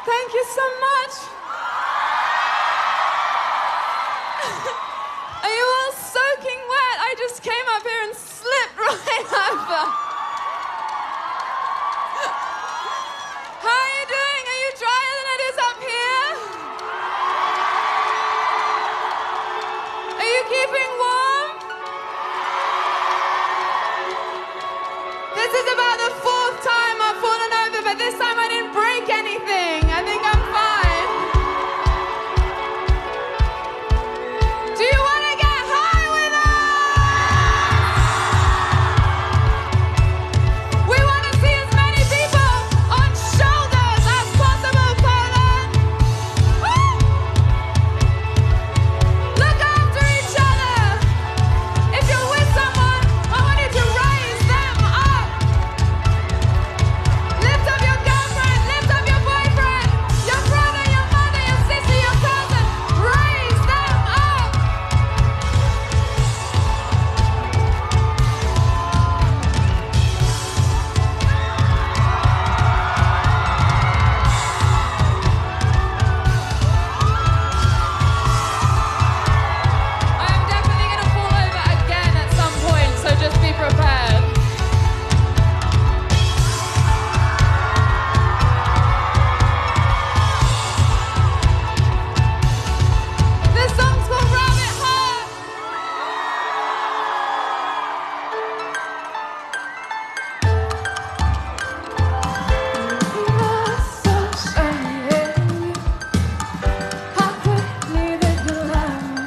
Thank you so much. Are you all soaking wet? I just came up here and slipped right over. How are you doing? Are you drier than it is up here? Are you keeping warm? This is about the 4th time I've fallen over, but this time I didn't break anything. I think I'm fine. Do you want to get high with us? We want to see as many people on shoulders as possible, Poland. Woo! Look after each other. If you're with someone, I want you to raise them up. Lift up your girlfriend, lift up your boyfriend, your brother, your mother, your sister, your cousin. Raise them up. I am definitely going to fall over again at some point, so just be prepared. This song's called Rabbit Heart. How quickly did you land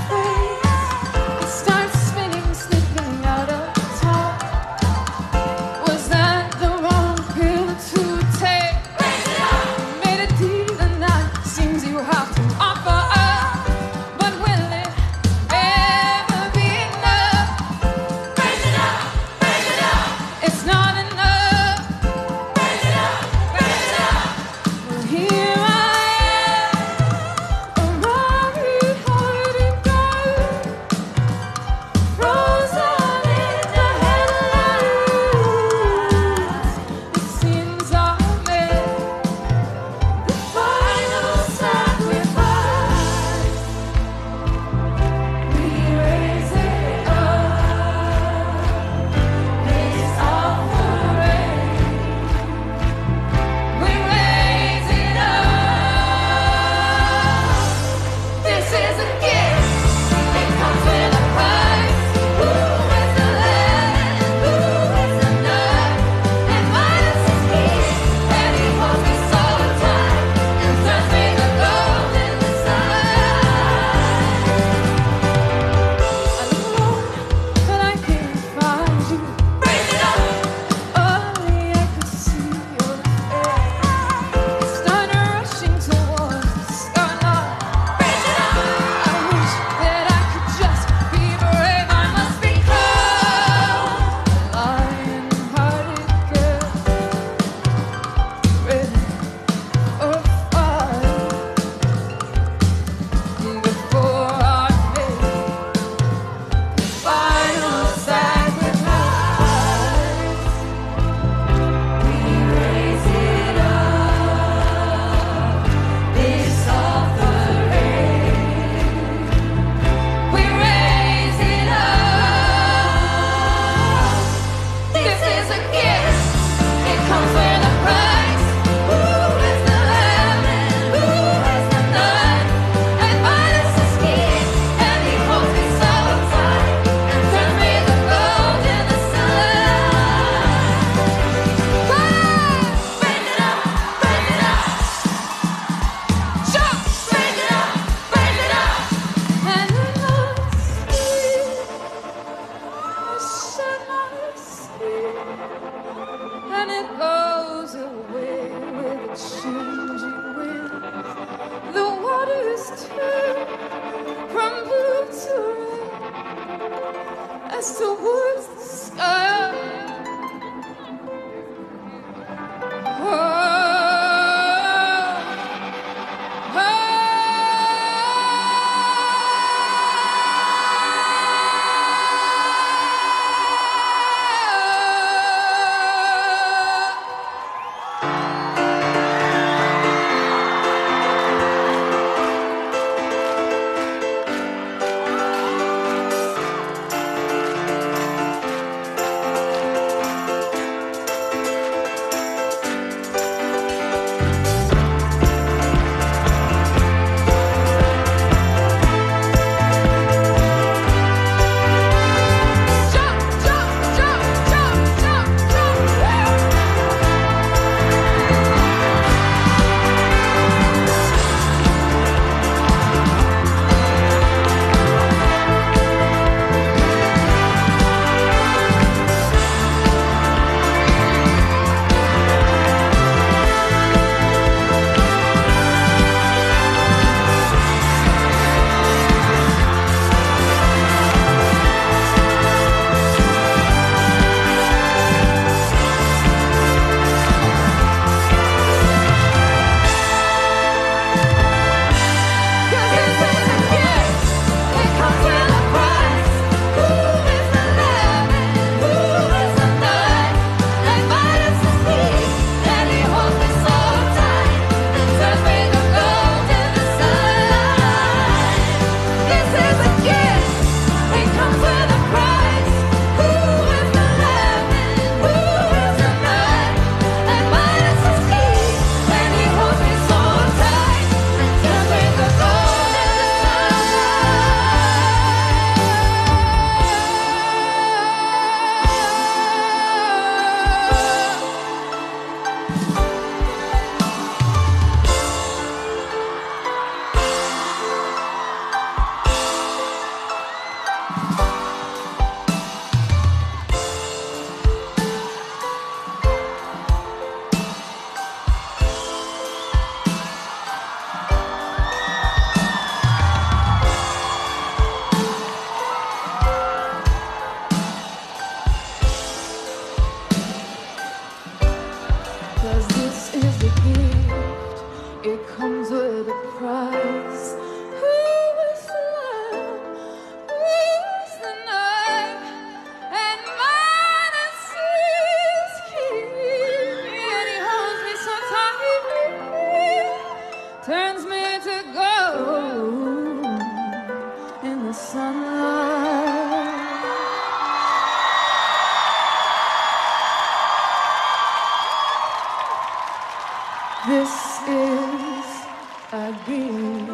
I start spinning, slipping out of top. Was that the wrong pill to take? Made a deal and now seems you have to offer up. But will it ever be enough? Raise it up, raise it up. It's not enough. Raise it up, raise it up. Well, here I am, a rabbit-hearted girl, frozen in the headlights. It seems I made the final sacrifice. We raise it up, this offering. We raise it up. This is a gift. It comes with a price. Who is the lamb? Who is the nut? And Midas is here, and he holds me so tight and turns me to gold in the sunlight. I look alone, but I can't find you. Raise it up. Only I could see your face. Started rushing towards the skyline. Raise it up. I wish that I could just be brave. I must be cold. Lion-hearted girl, ready for a fight. Before I make the final sacrifice, we raise it up, this offering. We raise it up. This is a gift. It comes with a price. Who is the lamb and who is the nut? And Midas is here, and he holds me so tight and turns me to gold in the sunlight. Raise it up, raise it up. Jump, raise it up, raise it up. And it loves me. I shed my sleep, and it blows away with a changing wind. The waters turn from blue to red as towards the sky. Oh, oh. This is a dream.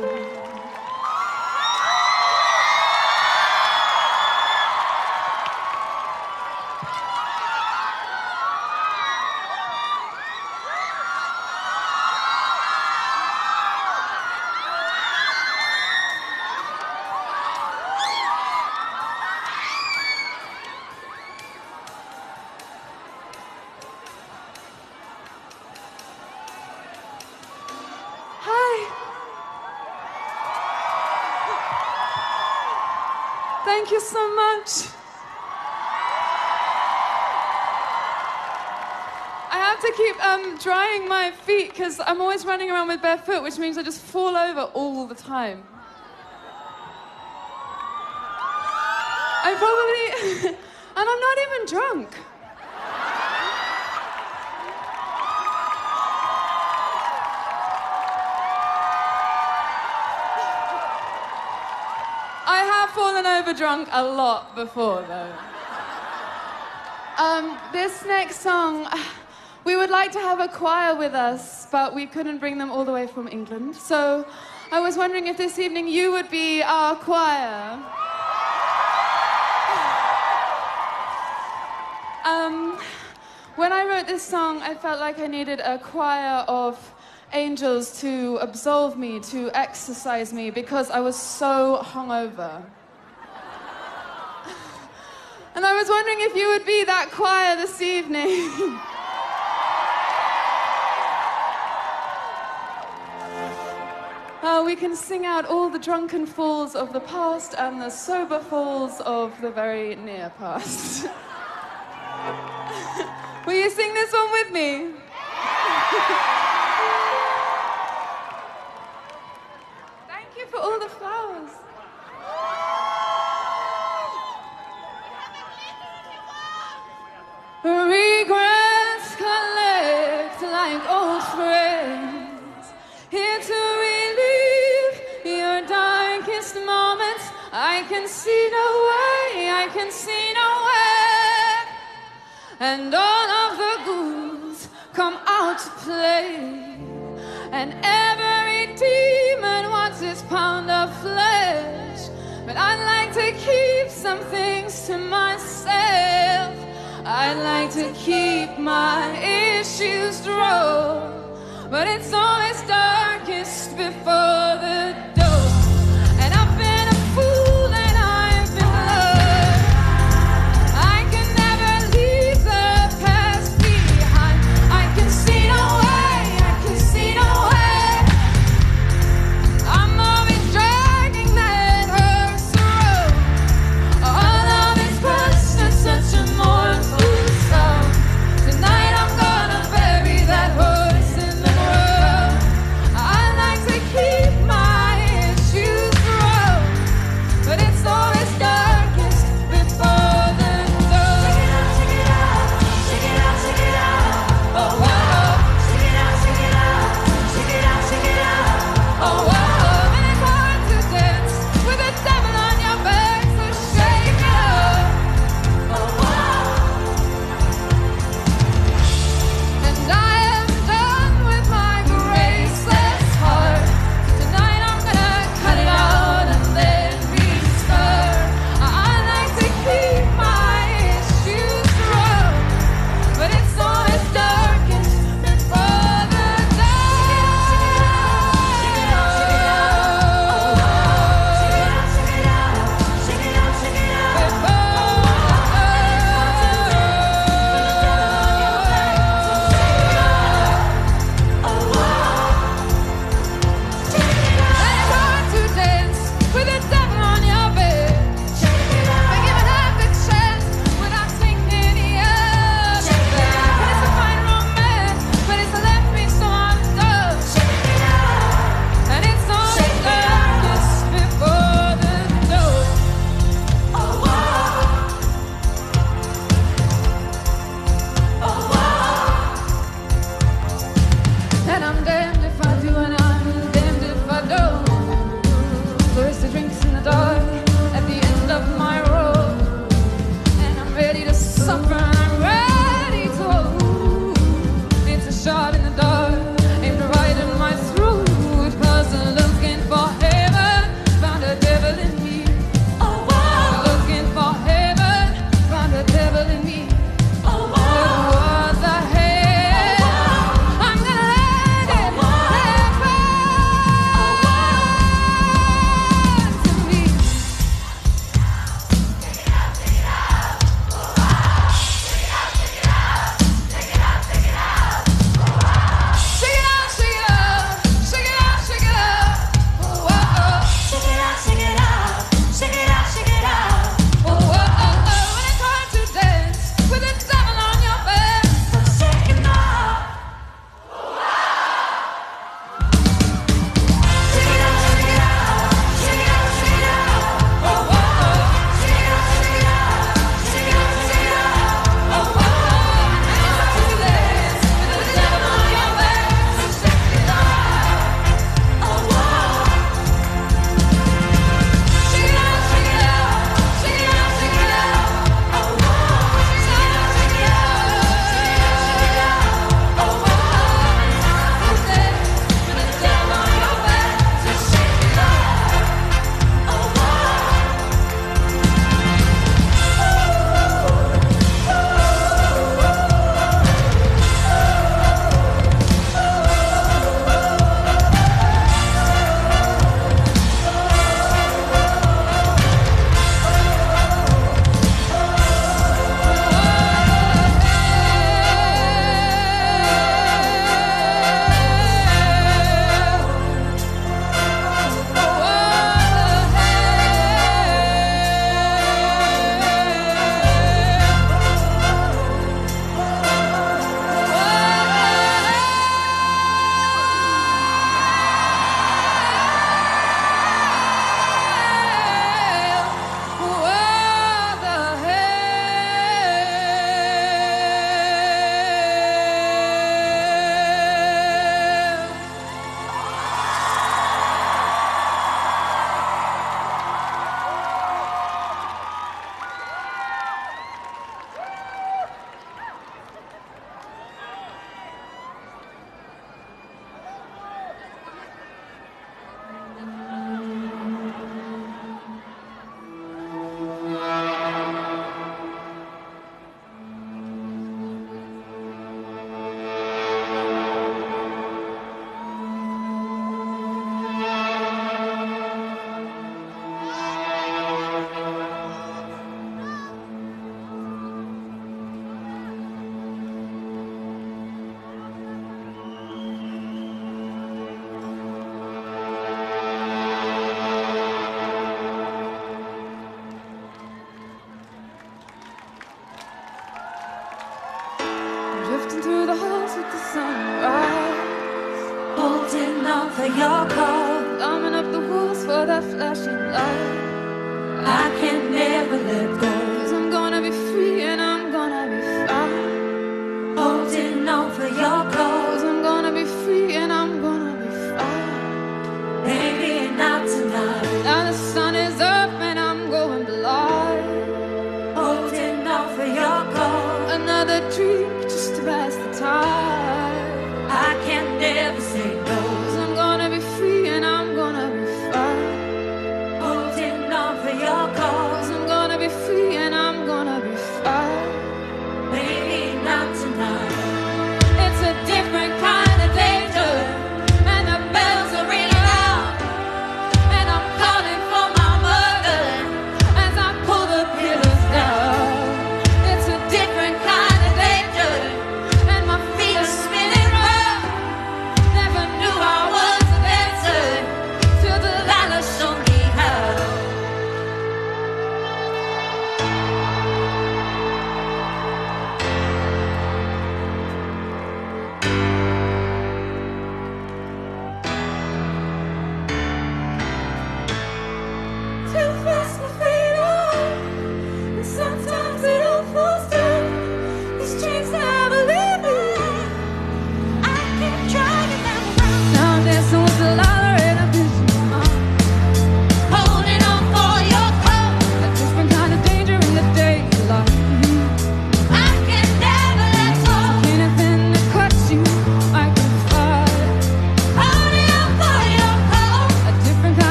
Thank you so much. I have to keep drying my feet because I'm always running around with bare foot, which means I just fall over all the time. I probably... and I'm not even drunk. I have fallen over drunk a lot before, though. This next song, we would like to have a choir with us, but we couldn't bring them all the way from England. So I was wondering if this evening you would be our choir. When I wrote this song, I felt like I needed a choir of angels to absolve me, to exorcise me, because I was so hungover. And I was wondering if you would be that choir this evening. We can sing out all the drunken falls of the past and the sober falls of the very near past. Will you sing this one with me? Thank you for all the flowers. Regrets collect like old friends, here to relieve your darkest moments. I can see no way, I can see no way, and all of the ghouls come out to play, and every demon wants its pound of flesh. But I'd like to keep some things to myself. I'd like to keep my issues drawn, but it's always darkest before the door. And I've been a fool and I've been loved. I can never leave the past behind. I can see no way, I can see no way. I'm always dragging that hearse around. All of this past is such a mournful song. Tonight I'm gonna bury that horse in the ground. I like to keep on for your call. Climbing up the walls for that flashing light. I can never let go. 'Cause I'm gonna be free and I'm gonna be fine. Holding on for your call. 'Cause I'm gonna be free and I'm gonna be fine. Maybe not tonight. Now the sun is up and I'm going blind. Holding on for your call. Another drink just to pass the time. I can never say no. 'Cause I'm gonna be free and I'm gonna be fine. Holding on for your call. 'Cause I'm gonna be free and I'm gonna be fine. Maybe not tonight. It's a different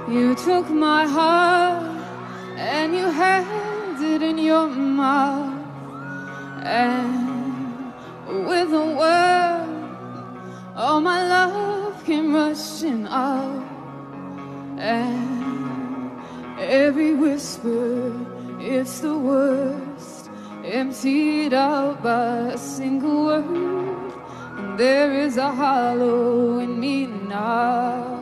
You took my heart and you held it in your mouth, and with a word, all my love came rushing out. And every whisper, it's the worst, emptied out by a single word. And there is a hollow in me now.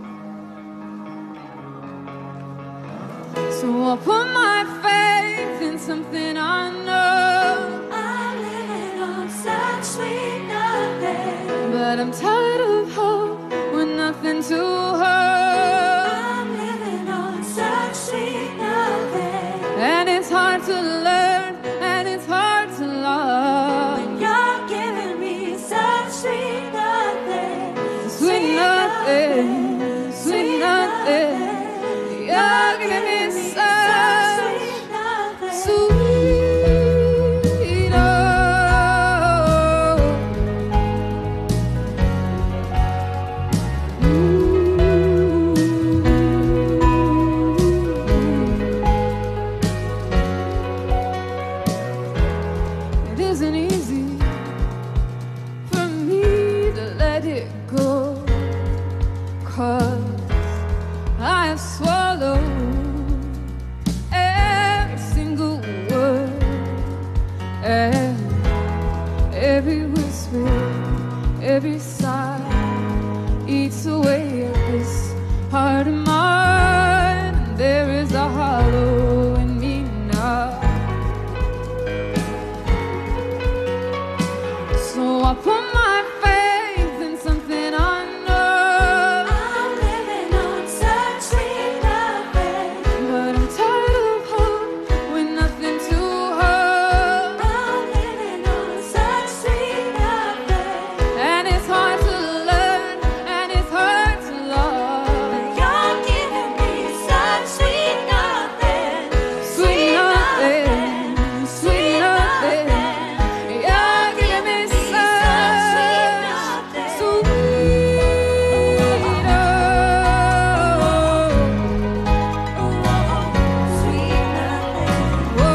So I put my faith in something I know. I'm living on such sweet nothing, But I'm tired of hope with nothing to hold. I'm living on such sweet nothing. And it's hard to learn, and it's hard to love. When you're giving me such sweet nothing, Sweet nothing, sweet nothing. You're giving me such sweet nothing. sweet oh. It isn't easy for me to let it go, 'cause I have swallowed every single word, and every whisper, every sigh eats away at this heart of mine. There is a hollow in me now. So I put my faith in something I know. I'm living on such sweet nothing, But I'm tired of hope with nothing to hold. I'm living on such sweet nothing. And it's hard to learn, and it's hard to love. You're giving me such sweet nothing, Sweet nothing, sweet nothing. You're giving me such sweet oh. Sweet nothing.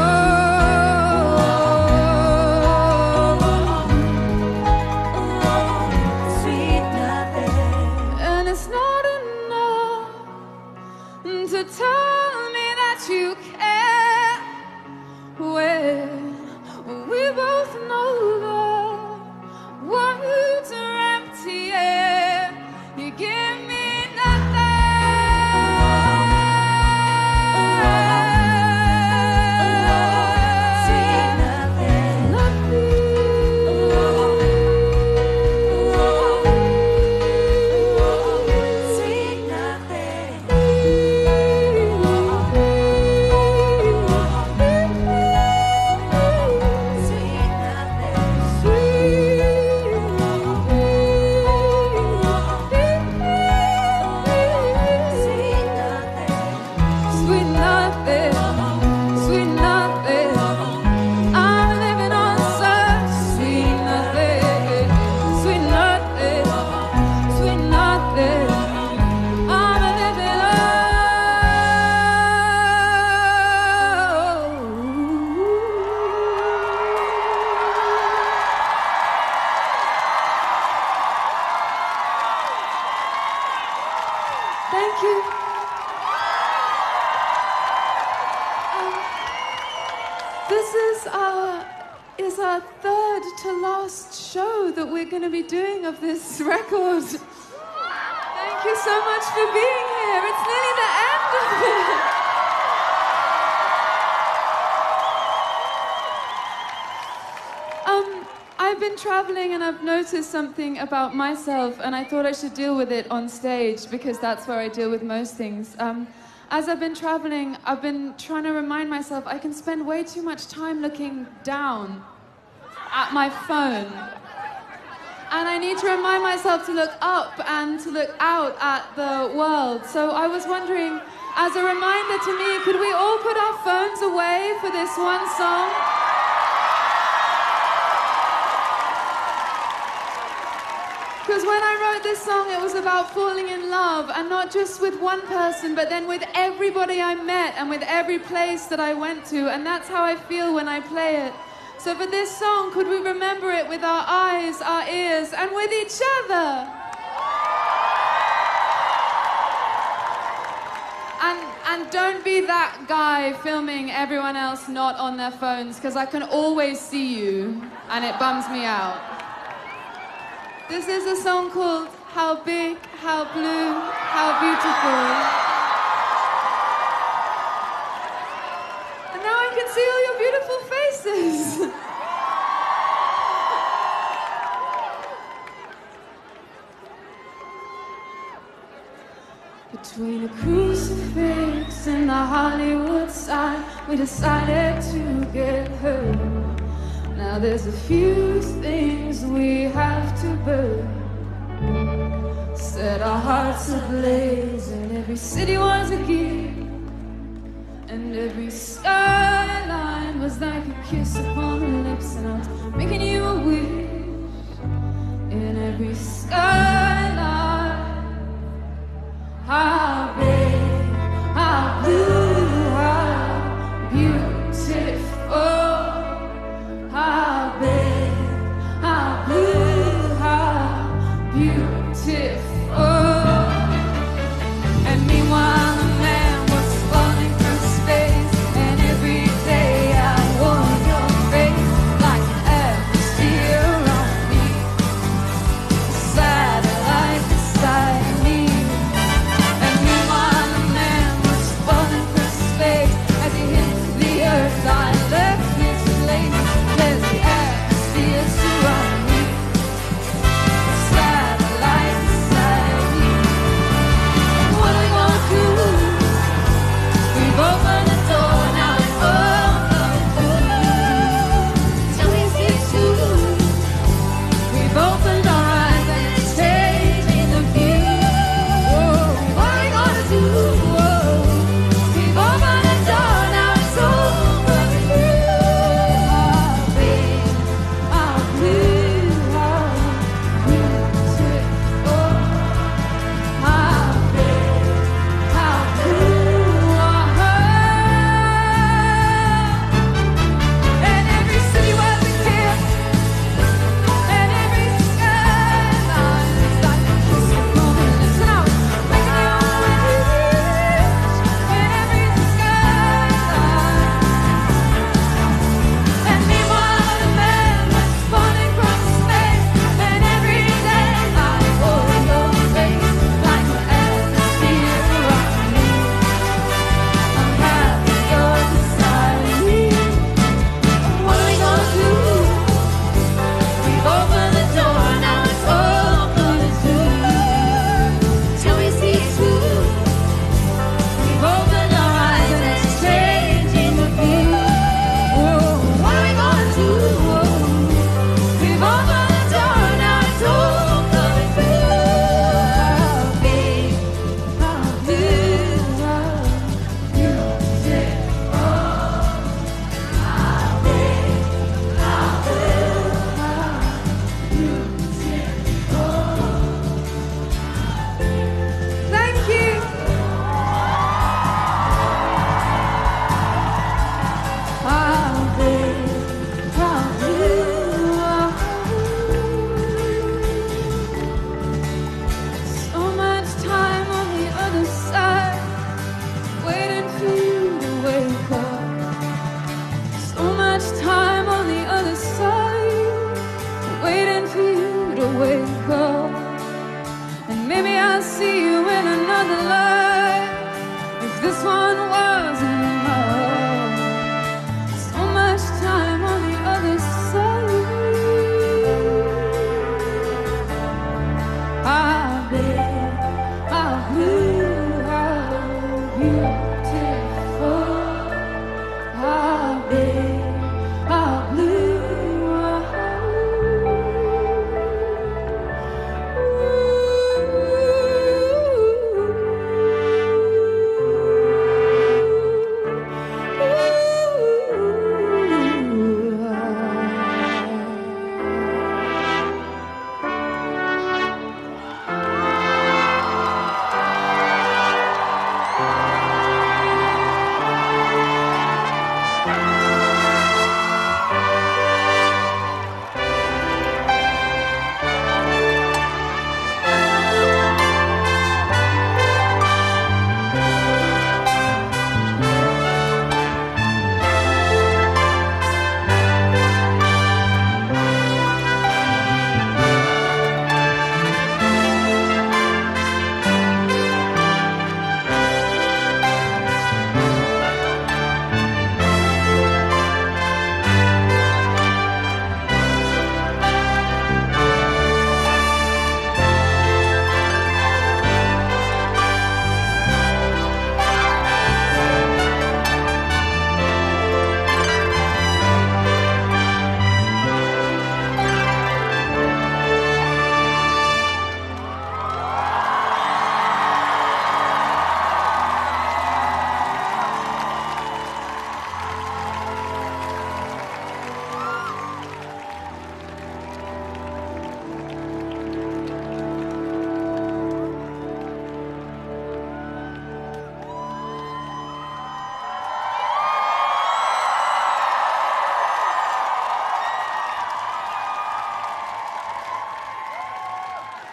Sweet nothing. And it's not enough to tell me that you care, when we both know the words are empty air. You give me Sweet nothing, nothing. Sweet nothing. Sweet nothing. Sweet nothing. Sweet nothing, sweet nothing. I'm living on such sweet nothing, sweet nothing, sweet nothing. I'm living Thank you. This is our third to last show that we're going to be doing of this record. Thank you so much for being here. It's nearly the end of it. I've been traveling and I've noticed something about myself, and I thought I should deal with it on stage because that's where I deal with most things. As I've been traveling, I've been trying to remind myself I can spend way too much time looking down at my phone. And I need to remind myself to look up and to look out at the world. So I was wondering, as a reminder to me, could we all put our phones away for this one song? Because when I wrote this song, it was about falling in love, and not just with one person, but then with everybody I met and with every place that I went to, and that's how I feel when I play it. So for this song, could we remember it with our eyes, our ears, and with each other? And don't be that guy filming everyone else not on their phones, because I can always see you, and it bums me out. This is a song called How Big, How Blue, How Beautiful. And now I can see all your beautiful faces. Between a crucifix and the Hollywood sign, we decided to get hurt. Now there's a few things we have to burn. Set our hearts ablaze, and every city was a gift, and every skyline was like a kiss upon the lips, and I was making you a wish. In every skyline, how big, how blue, how beautiful. How big, how blue, how beautiful. And meanwhile the man was falling through space, and every day I wore your face like an atmosphere on me. Satellite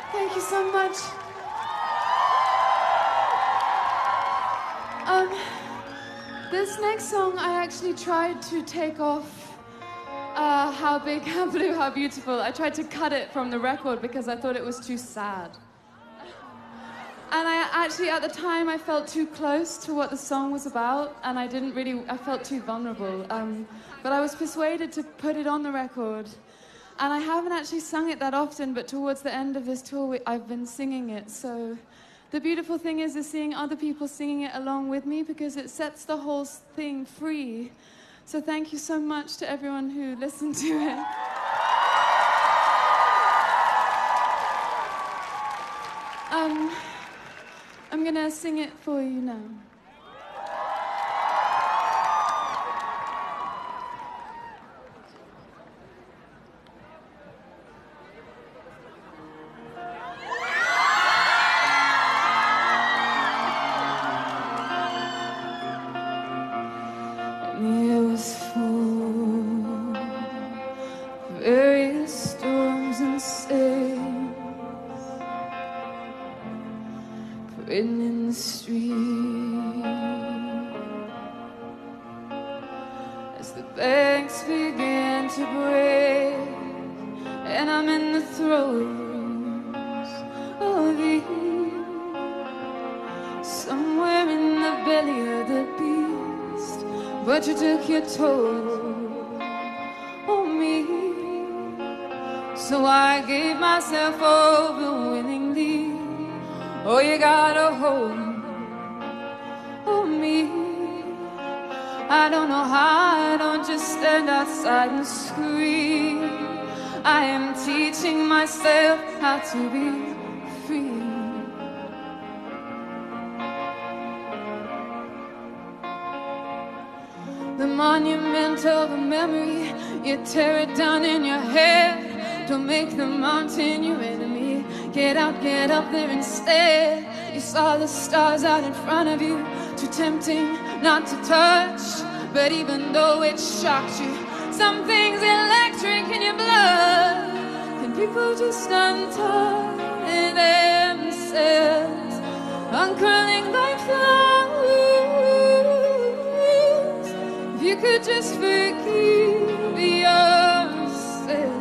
Thank you so much. This next song, I actually tried to take off How Big, How Blue, How Beautiful. I tried to cut it from the record because I thought it was too sad. And I actually, at the time, I felt too close to what the song was about, and I felt too vulnerable. But I was persuaded to put it on the record. And I haven't actually sung it that often, but towards the end of this tour, I've been singing it. So the beautiful thing is seeing other people singing it along with me, because it sets the whole thing free. So thank you so much to everyone who listened to it. I'm gonna sing it for you now. It was full of various storms and sails, written in the street as the banks began to break, and I'm in the throes of the heat, somewhere in the belly of the beast. But you took your toll on me, so I gave myself over willingly. Oh, you got a hold on me. I don't know how I don't just stand outside and scream. I am teaching myself how to be free. The monument of a memory, you tear it down in your head. Don't make the mountain your enemy. Get out, get up there instead. You saw the stars out in front of you, too tempting not to touch. But even though it shocked you, something's electric in your blood. And people just untie themselves, uncurling like flowers. If you could just forgive yourself.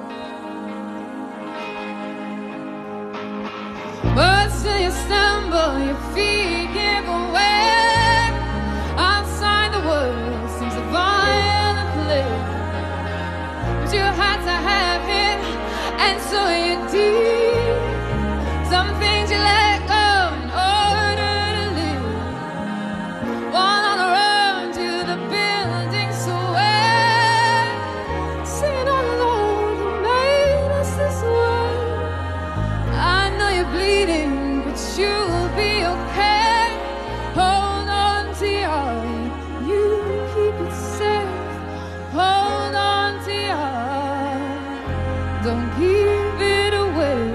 But still you stumble, your feet give away. Outside the world seems a violent play, but you had to have him, and so you did. Some things you let go in order to live. One on the road to the building sway, singing all alone, you made us this way. I know you're bleeding, but you'll be okay. Hold on to your heart, you keep it safe. Hold on to your heart, don't give it away.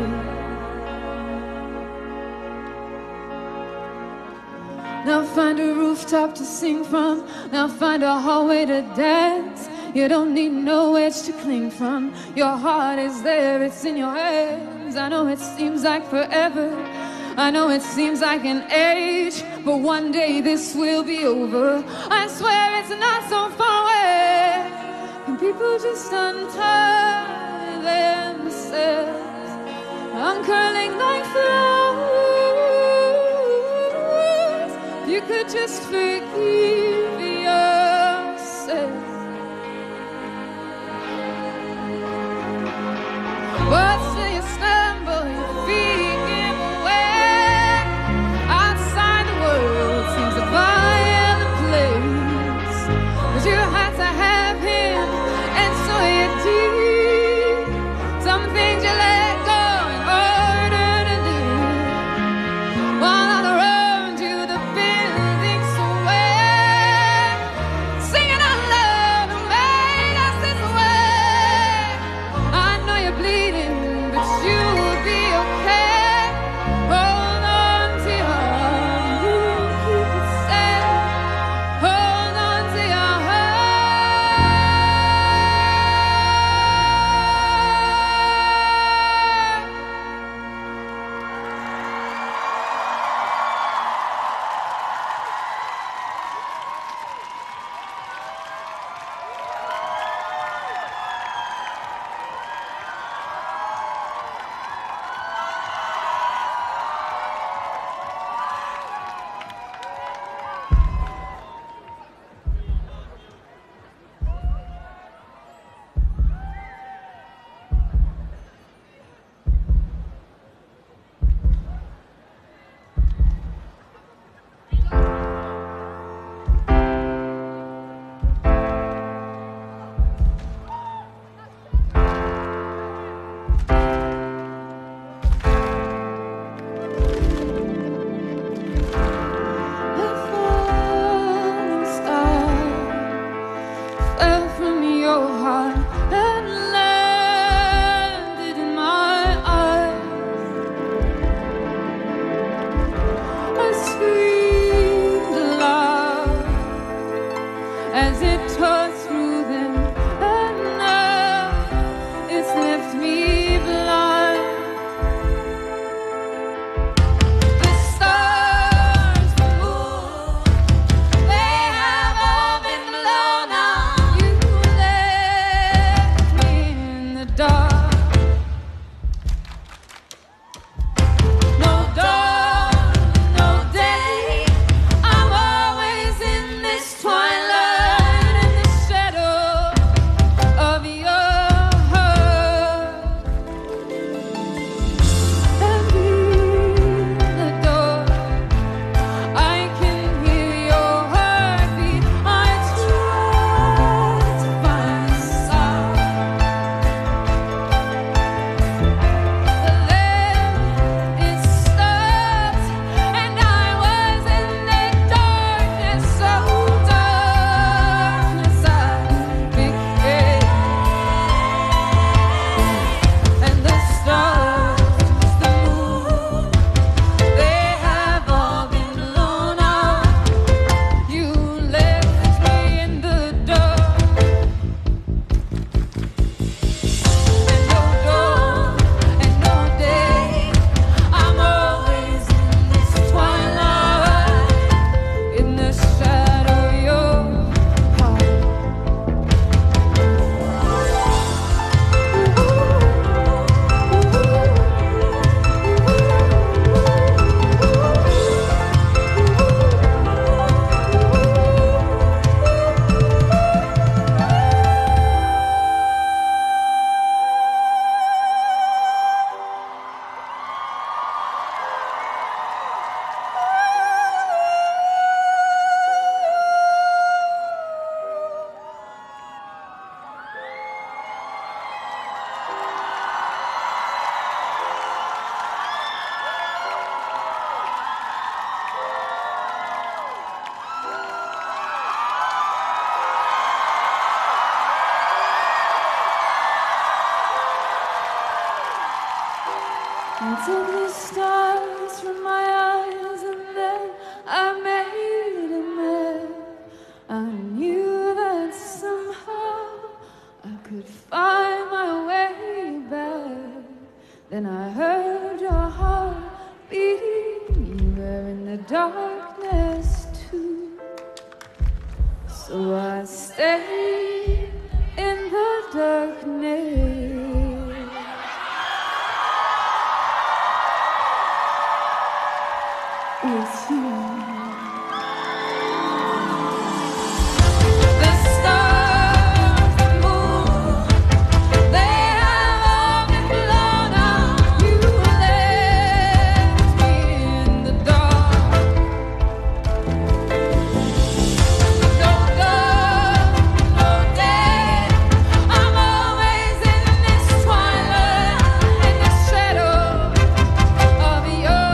Now find a rooftop to sing from. Now find a hallway to dance. You don't need no edge to cling from. Your heart is there, it's in your hands. I know it seems like forever, I know it seems like an age, but one day this will be over. I swear it's not so far away. And people just untie themselves, uncurling like flowers. You could just forgive yourself. But still you stumble, your feet give way. Outside the world seems a violent place, but you had to have him, and so you did. Some things you let go in order to live. While on the road to the building sway, and took the stars from my eyes, and then I made a mess. I knew that somehow I could find my way back. Then I heard your heart beating. You were in the darkness too. So I stayed in the darkness with you. The stars, the moon, they have all been blown out. You left me in the dark. No love, no day. I'm always in this twilight, in the shadow of your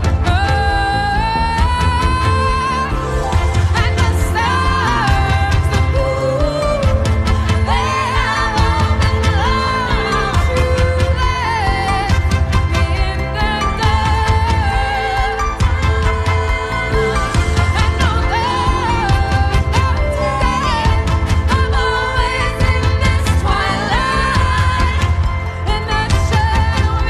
and the stars, the moon, they have all been blown out. You left me in the dark. And no love, no day. I'm always in this twilight, in that shadow of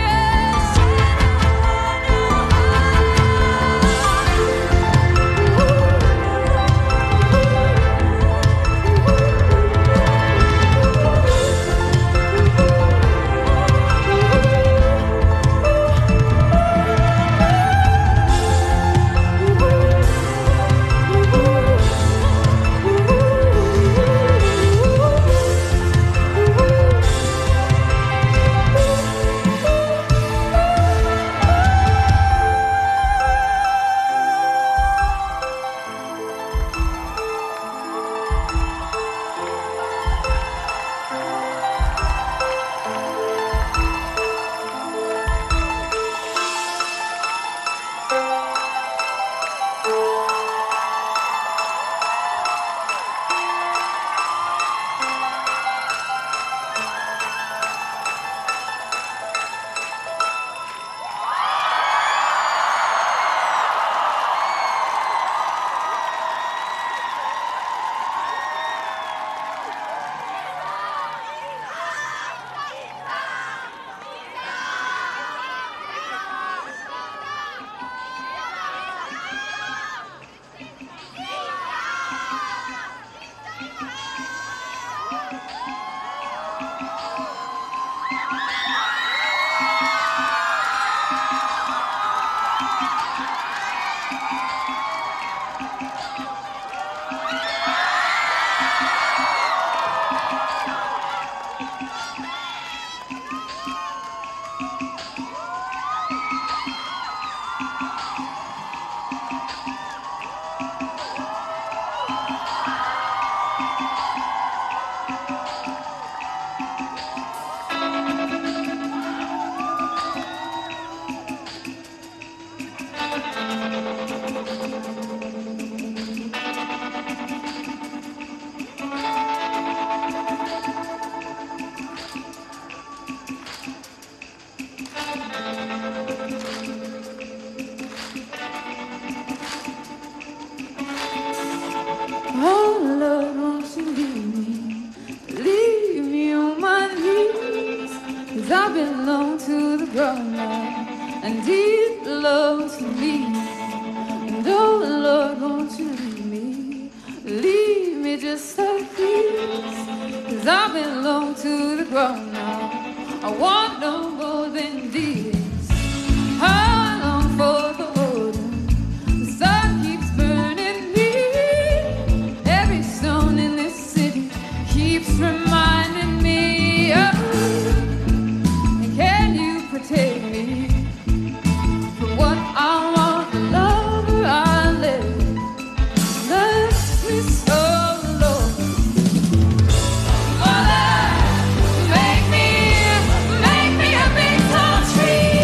oh Lord, won't you leave me on my knees, 'cause I belong to the ground now, and He belongs to me. And oh Lord, won't you leave me just like this, 'cause I belong to the ground now. I want no more than this. I long for the autumn, the sun keeps burning me. Every stone in this city keeps reminding me of you. And can you protect me from what I want, the lover I live? Bless me so, Lord. Mother, make me a big tall tree.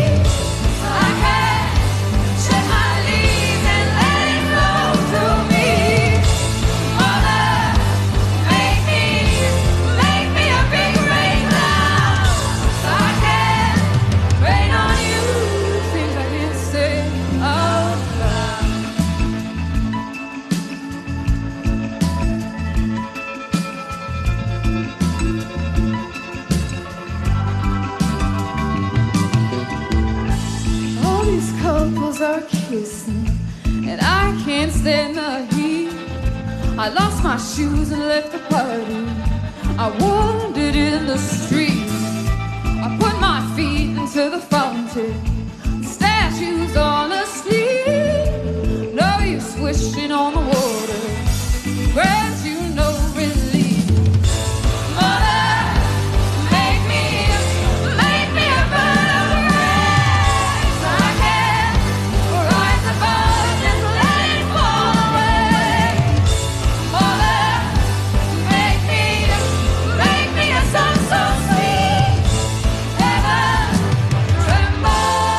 are kissing, and I can't stand the heat. I lost my shoes and left the party. I wandered in the street. I put my feet into the fountain. Statues on the sleeve. No use wishing on the water. Grant you no relief. Mother, make me a bird of rain, so I can rise above and let it fall away. Mother, make me a song so sweet, heaven tremble.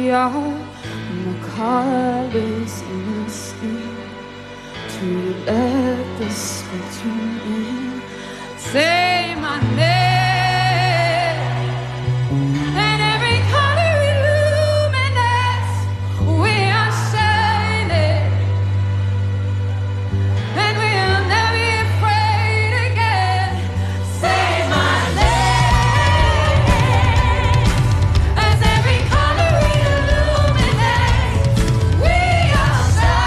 are the colors in the skin to let the spectrum in. Say my name, and every color illuminates. We are shining, and we'll never be afraid again. Say my name, as every color illuminates. We are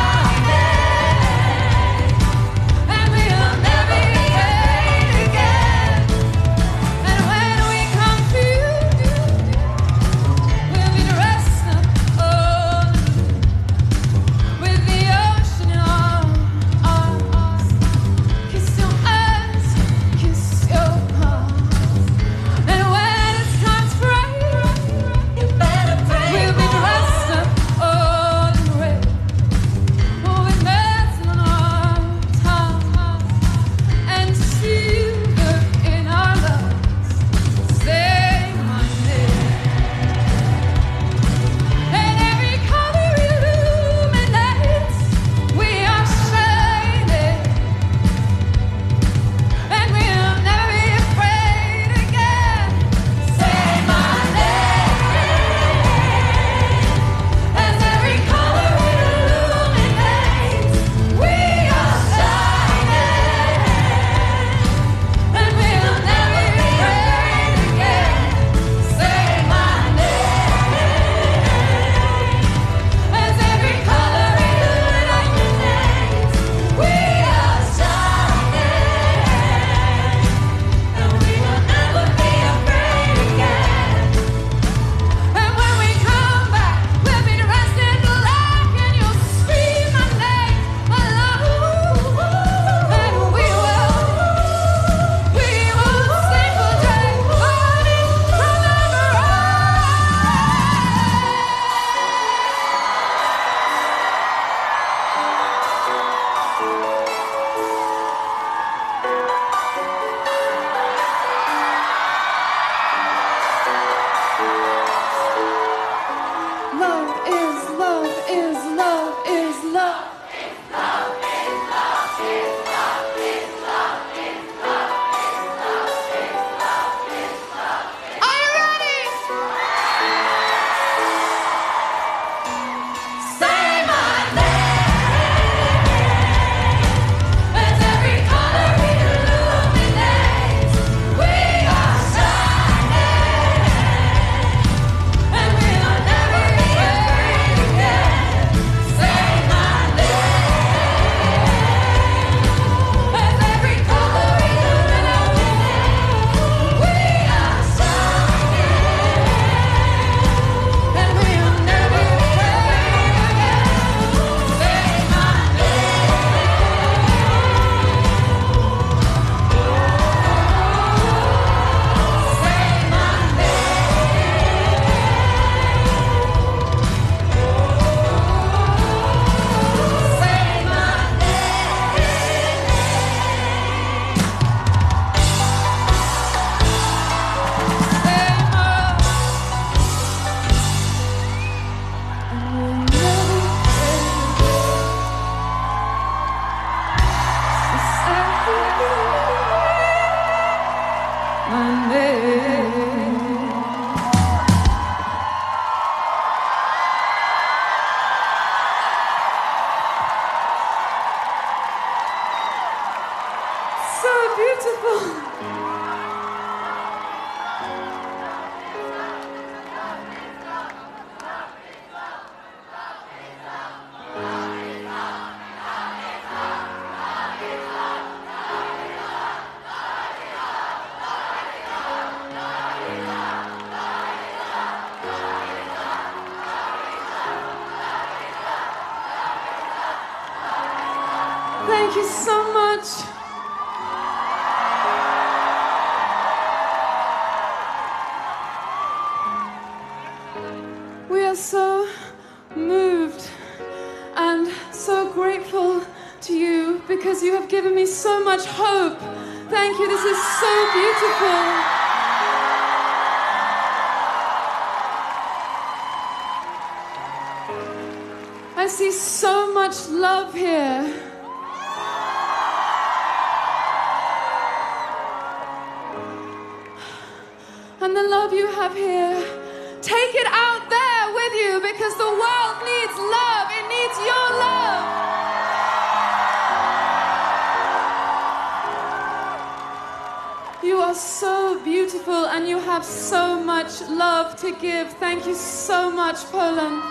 shining, and we'll never be afraid again. And when we come to you, we'll be dressed up with the ocean in our arms. Kiss your eyes, kiss your palms. And when it's time to pray, you better pray. We'll be dressed up in red, with medicine on our tongues and silver in our lungs. Say my name, and every color illuminates. We are shining, and we'll never be afraid again. Say my name, as every color illuminates. We are shining, and we'll never be afraid again. Say my name, as every color illuminates. We are shining, and we will never be afraid again. And when we come back, we'll be dressed in black, and you'll scream my name aloud. And we will sing for joy, burning from the Love is love is love is love. Are you ready? Say my name, as every color illuminates. We are shining, and we'll never be afraid again. Say my name, as every color illuminates. We are shining, and we'll never be afraid again. Say my so beautiful. Thank you so much. We are so moved and so grateful to you because you have given me so much hope. Thank you. This is so beautiful. I see so much love here. And the love you have here, take it out there with you, because the world needs love. It needs your love. You are so beautiful and you have so much love to give. Thank you so much, Poland.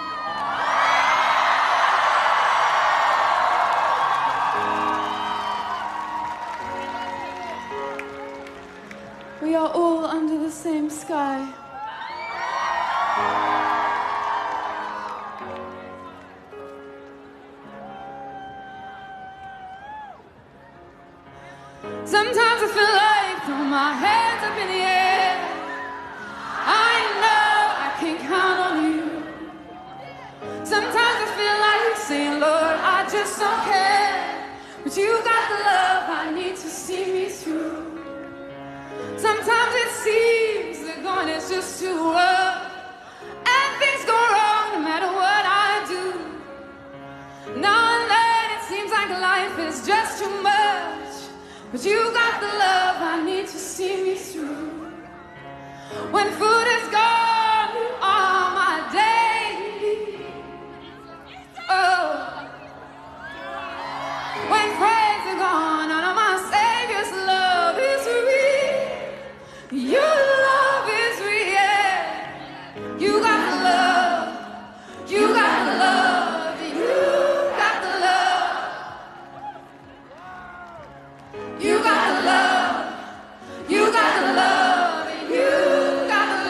We are all under the same sky. Sometimes I feel like throwing my hands up in the air. I know I can count on you. Sometimes I feel like saying, Lord, I just don't care. But you got the love I need to see me through. Sometimes it seems that going is just too rough, and things go wrong no matter what I do. Now and then it seems like life is just too much, but you got the love I need to see me through. When food is gone, you are my daily. Oh, when friends are gone, none of my Savior's love is real. Your love is real. You got the love. You got the love. You got the love. You got the love. You got the love. You got the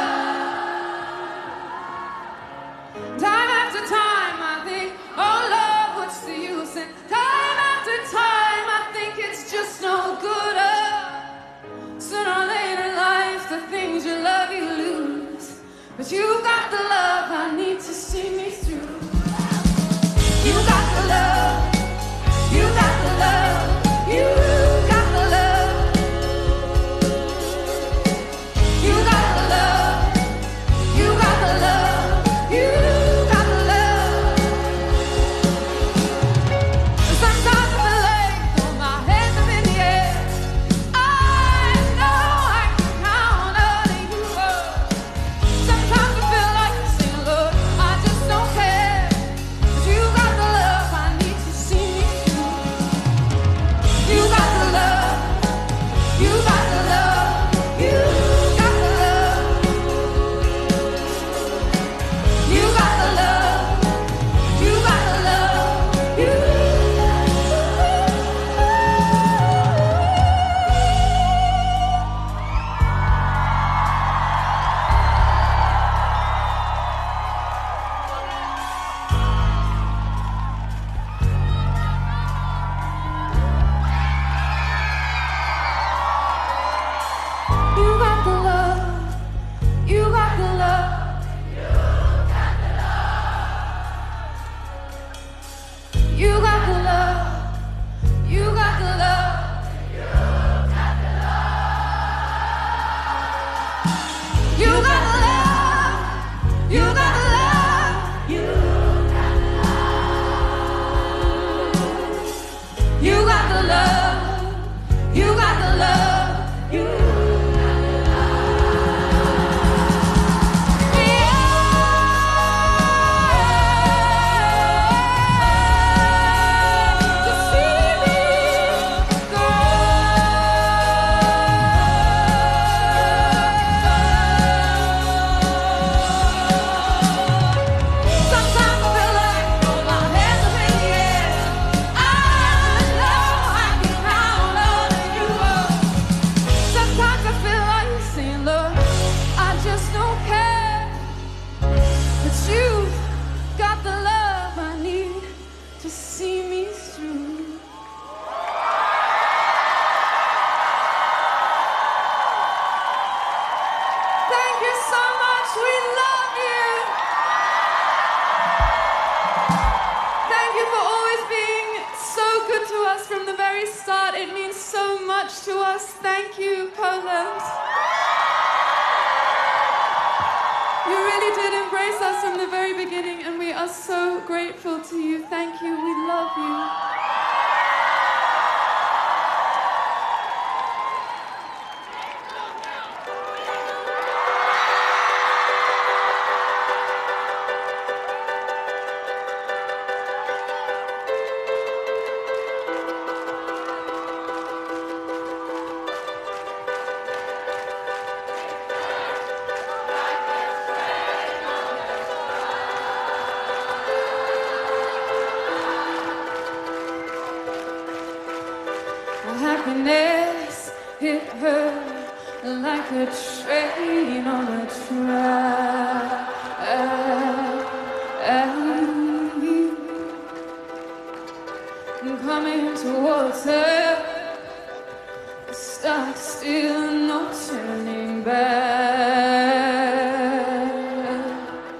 love. Time after time I think, oh Lord, what's the use? And time after time I think it's just no good. Sooner or later life, the things you love you lose. But you got the love I need to see me through. You got the love. You got the love. You got the love. You got the love. You got the love. You got the love. Sometimes I feel like throw my hands up in the air. I know I can count on you. Sometimes I feel like saying, Lord, I just don't care. But you got the love I need to see me through. You got the love. You got the love. You got the love. You got the love. You got the love. You. You got the love. You got the love. You got the love. You got the love. You got the love. You got the love. You got the love. You got the love. To see me go. Sometimes I feel like throw my hands up in the air. I know I can count on you. Sometimes I feel like saying, Lord, I just don't care. But you got the love I need to see me through. Thank you so much. We love you. Thank you for always being so good to us from the very start. It means so much to us. Thank you, Poland. You really did embrace raised us from the very beginning, and we are so grateful to you. Thank you. We love you. Happiness hit her like a train on a track. Coming towards her, stuck still, no turning back.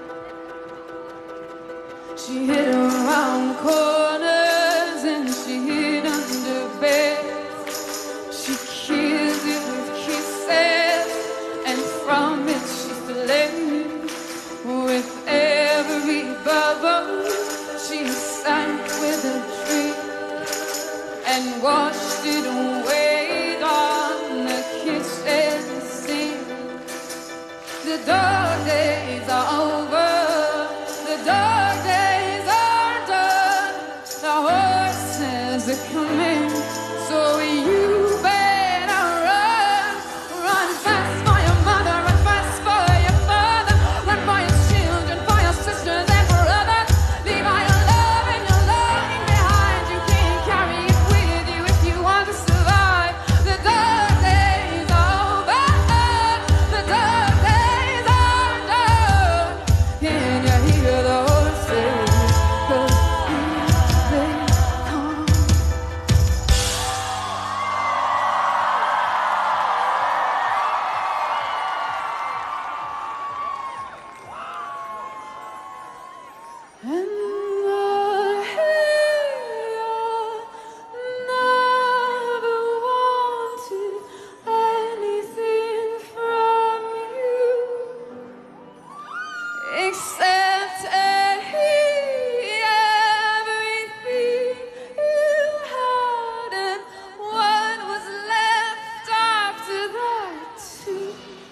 She hid around corners and she hid under beds. She killed it with kisses, and from it she fled. With every bubble she sank with a dream and watched it wait on the kitchen sink. The dark days are over, the dark days are done, the horses are coming, so you better run. Run fast for your mother, run fast for your father, run for your children, for your sisters and brothers. Leave all your love and your longing behind. You can't carry it with you if you want to survive. The dark days are over, the dark days are done. Can you hear the horses? 'Cause here they come. And I never wanted anything from you except everything you had, and what was left after that too.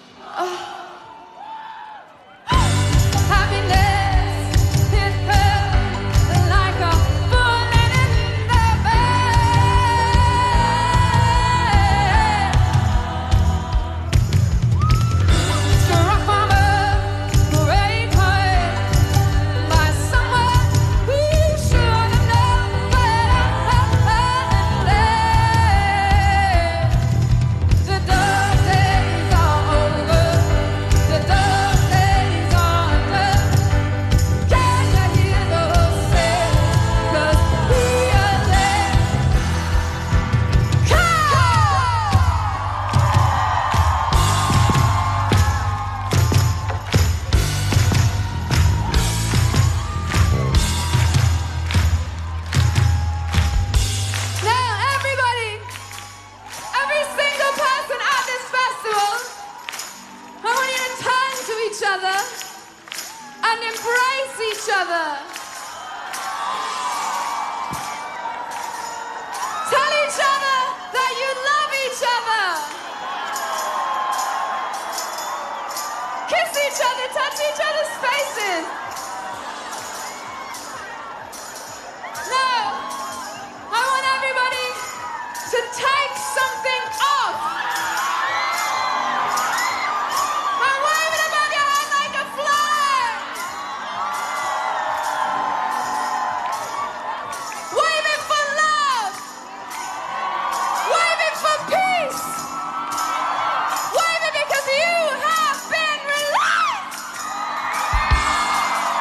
Happiness hit her like a bullet in the back. Struck from a great height by someone who should have known better. The dark days are over, the dark days are done. Can you hear those sails? 'Cause here they come. Now everybody, every single person at this festival, I want you to turn to each other and embrace each other. Tell each other that you love each other. Kiss each other, touch each other's faces. Now, I want everybody to take something off. And wave it above your head like a flag. Wave it for love. Wave it for peace. Wave it because you have been released.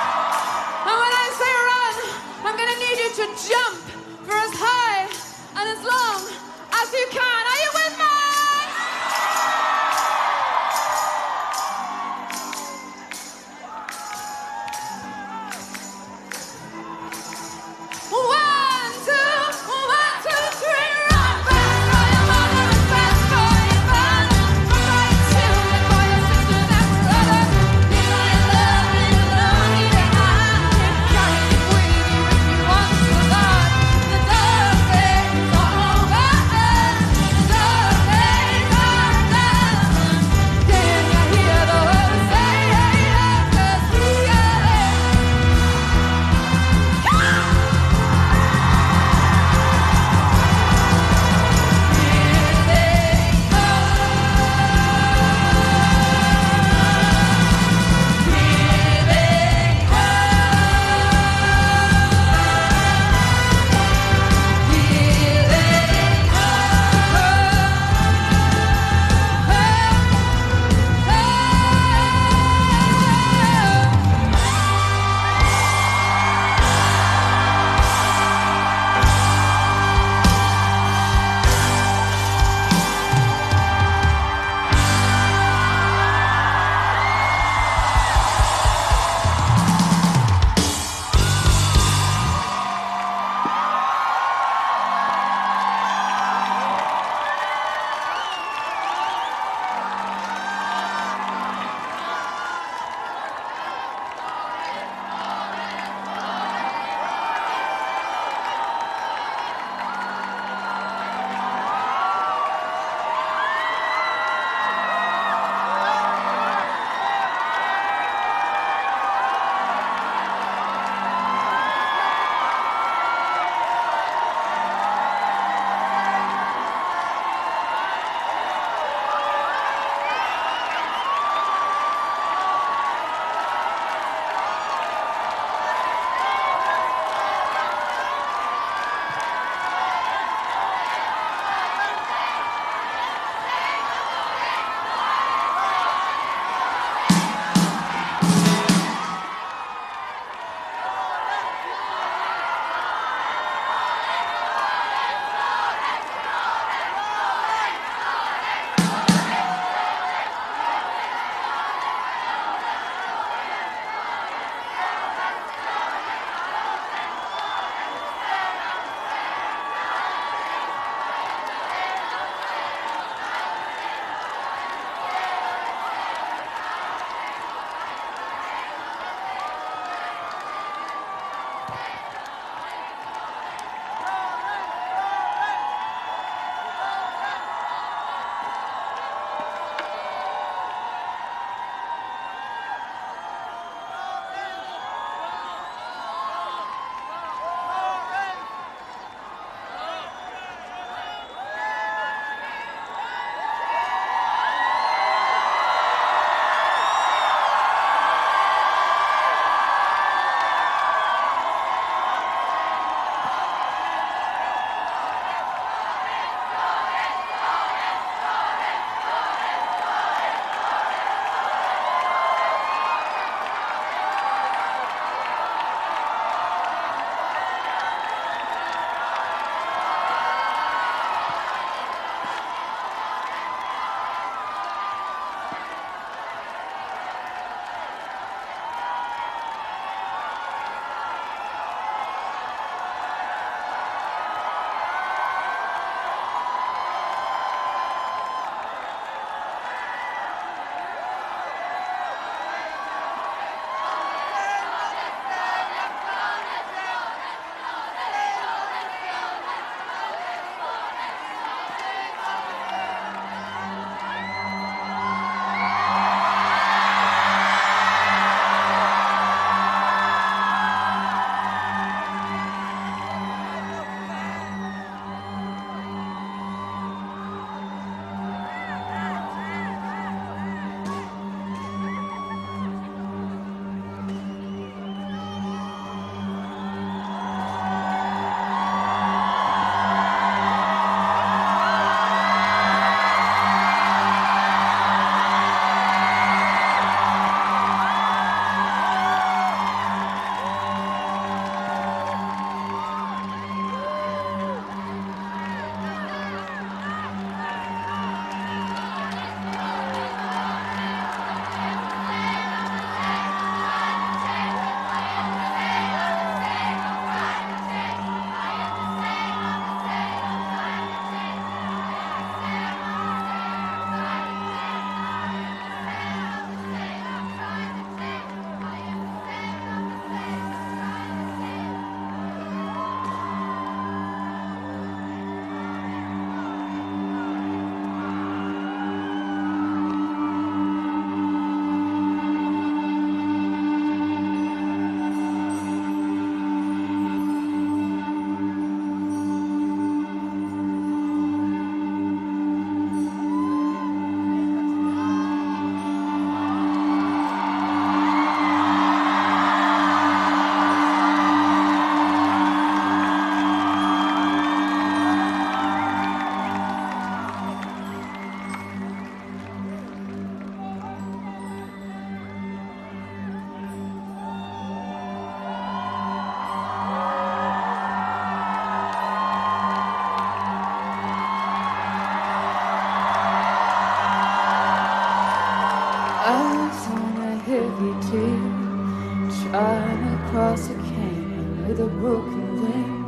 Eyes on a heavy tear, trying to cross a canyon with a broken limb.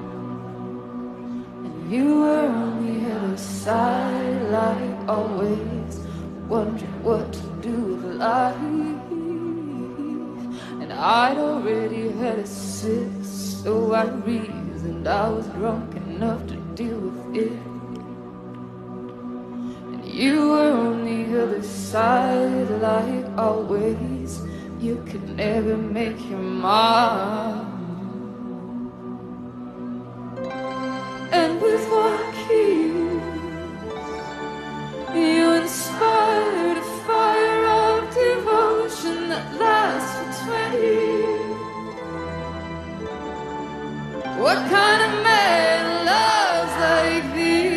And you were on the other side, like always, wondering what to do with life. And I'd already had a sip, so I reasoned I was drunk enough to deal with it. You were on the other side, like always. You could never make your mind. And with one key, you inspired a fire of devotion that lasts for 20. What kind of man loves like thee?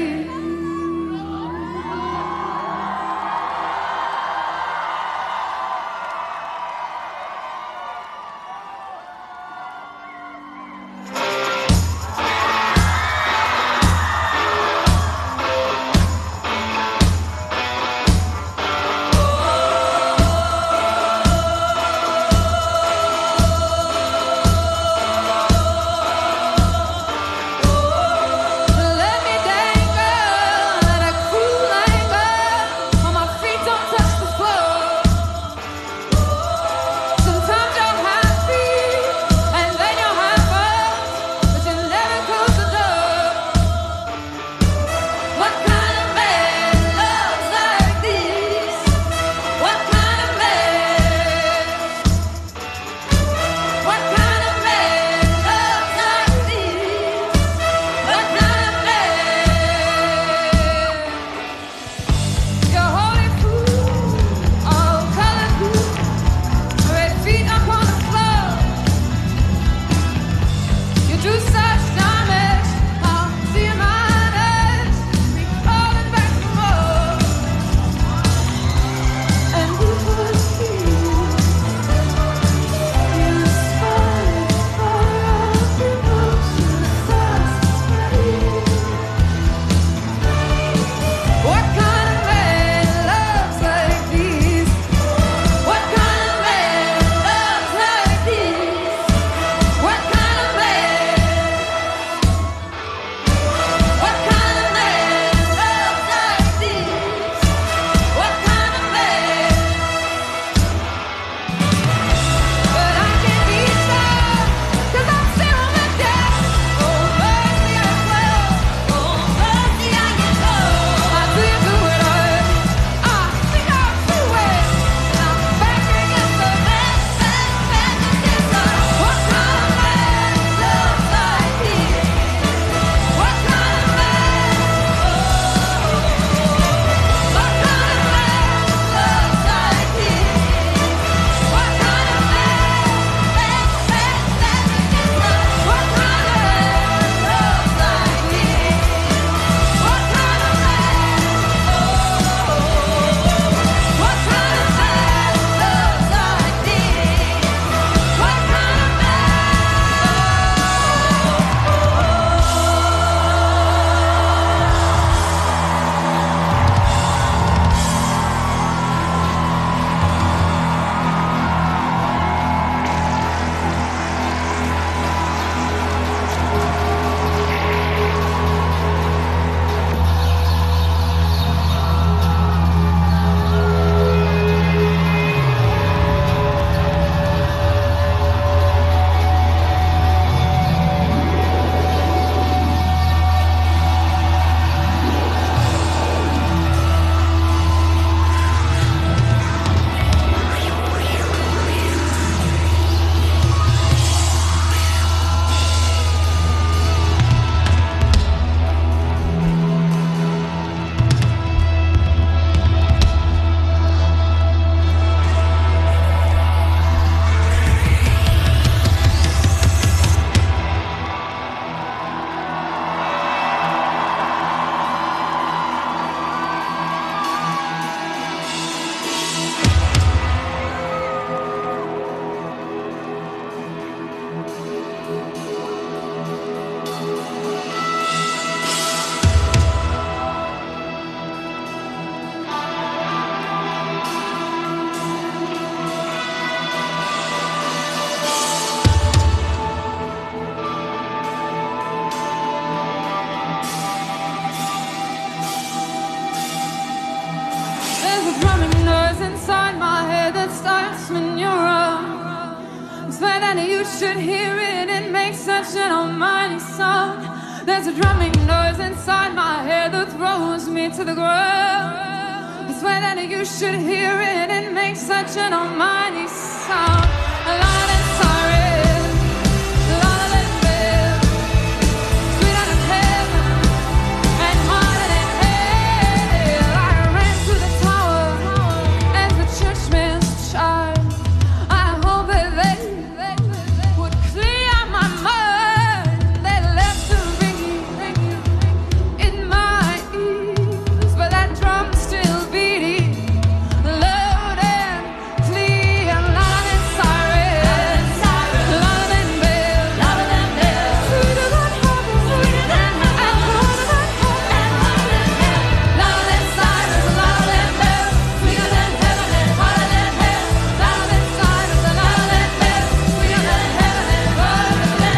should hear it. It makes such an almighty sound. There's a drumming noise inside my head that throws me to the ground. I swear that you should hear it. It makes such an almighty sound. Louder than sirens, louder than bells, sweeter than heaven and harder than hell. I ran to the tower as the church bells chimed. I hope that they would clear my mind. They left a ringing in my ears, but that drum's still beating loud and clear, louder than sirens, louder than bells, sweeter than heaven and harder than hell. Louder than sirens, louder than bells, sweeter than heaven and harder than hell. Louder than sirens, louder than bells, sweeter than heaven and harder than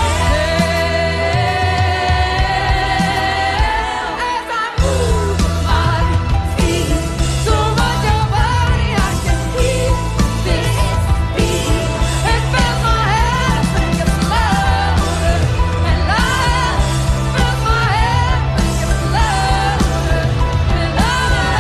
hell. As I move my feet toward your body, I can hear this beat. It fills my head, make it louder and louder. Fills my head, make it louder and louder.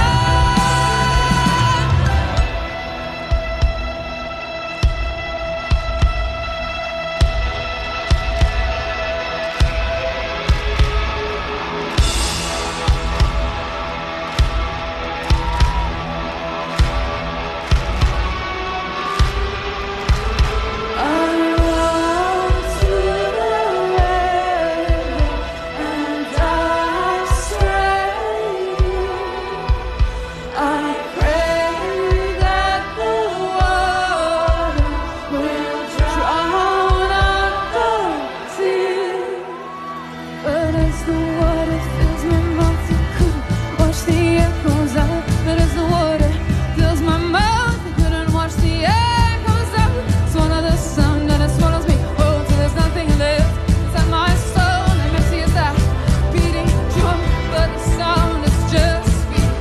I walk to the river and dive straight in. I pray that the water will drown out the tears. But as the water fills my mouth, you couldn't wash the echoes out. But as the water fills my mouth, you couldn't wash the echoes out. Swallow the sound and it swallows me whole till there's nothing left inside my soul. And empty as that beating drum, but the sound is just beat.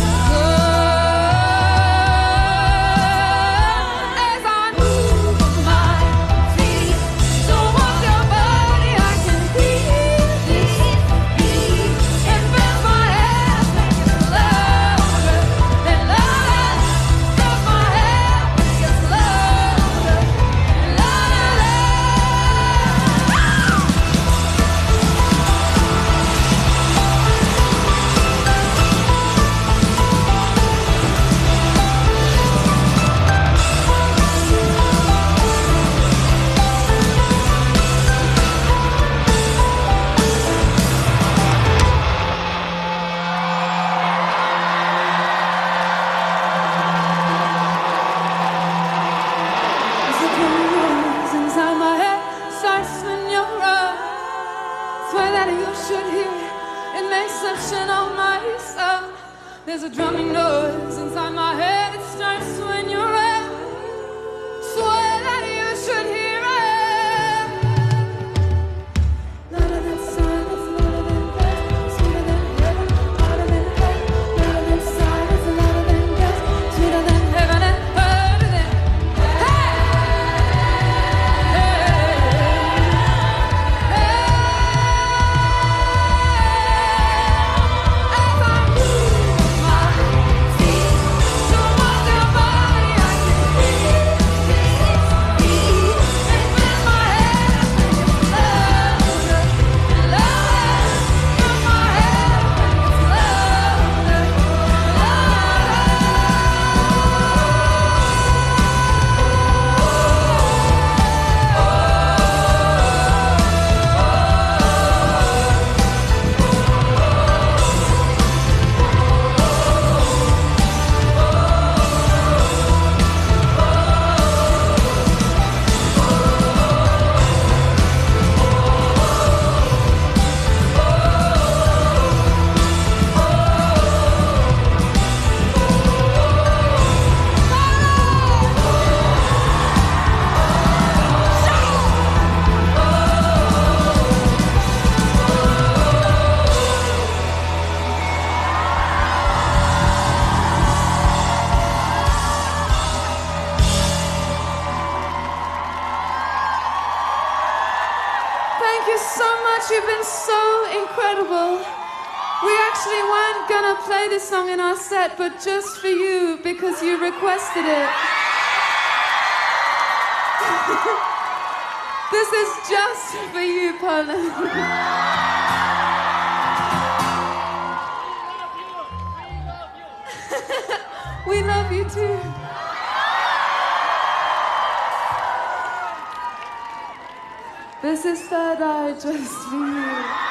As I move my feet towards your body, I can hear this beat. It fills my head, make it louder and louder. Fills my head, make it louder and louder. As the drum rolls inside my head starts when you're around. Swear that you should hear it. It makes such an almighty sound. There's a drumming noise inside my head. It starts when you're around. Swear that you should hear it. Louder than silence, louder than bells, sweeter than heaven, harder than hell. Louder than silence, louder than bells, sweeter than heaven and harder than As I move my feet towards your body, I can so much. You've been so incredible. We actually weren't gonna play this song in our set, but just for you, because you requested it. This is just for you, Poland. We love you too. This is Third Eye just for you.